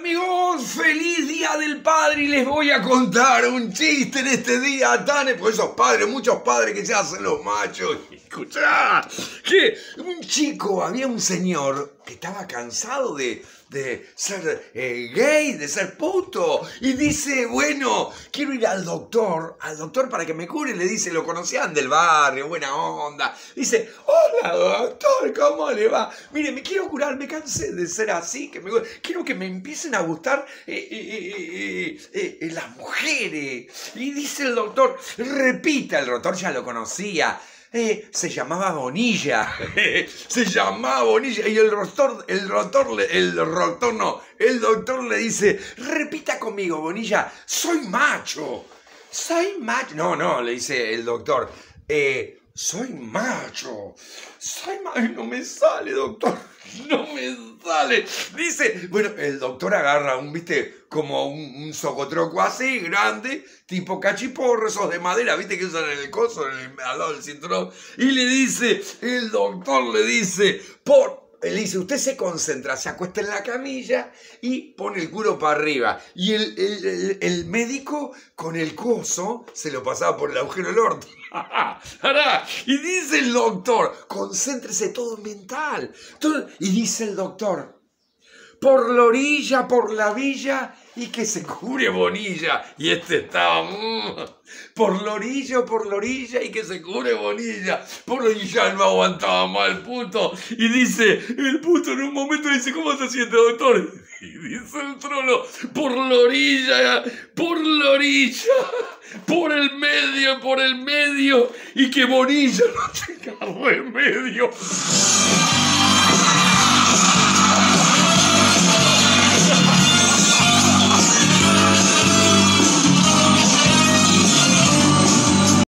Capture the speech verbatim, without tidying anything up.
amigos? ¡Feliz Día del Padre! Y les voy a contar un chiste en este día tan... Por esos padres, muchos padres que se hacen los machos. Escuchá, que un chico, había un señor que estaba cansado de, de ser eh, gay, de ser puto. Y dice, bueno, quiero ir al doctor, al doctor para que me cure. Le dice, lo conocían del barrio, buena onda. Dice, hola doctor, ¿cómo le va? Mire, me quiero curar, me cansé de ser así. Que me, quiero que me empiecen a gustar eh, eh, eh, eh, eh, las mujeres. Y dice el doctor, repita, el doctor ya lo conocía. Eh, se llamaba Bonilla, se llamaba Bonilla y el doctor, el doctor, el doctor no, el doctor le dice, repita conmigo, Bonilla, soy macho, soy macho, no, no, le dice el doctor, eh, soy macho, soy macho, no me sale, doctor, no me sale, dice, bueno, el doctor agarra un, viste, como un, un socotroco así, grande, tipo cachiporro, esos de madera, viste que usan en el coso, en el, al lado del cinturón, y le dice, el doctor le dice, por... Él dice, usted se concentra, se acuesta en la camilla y pone el culo para arriba. Y el, el, el, el médico con el coso se lo pasaba por el agujero del orto. Y dice el doctor, concéntrese todo mental. Todo, y dice el doctor, por la orilla, por la villa, y que se cure Bonilla. Y este estaba, mmm, por la orilla, por la orilla, y que se cure Bonilla. Por la orilla no aguantaba más el puto. Y dice, el puto en un momento dice, ¿cómo se siente, doctor? Y dice el trolo, por la orilla, por la orilla, por el medio, por el medio, y que Bonilla no tenga remedio.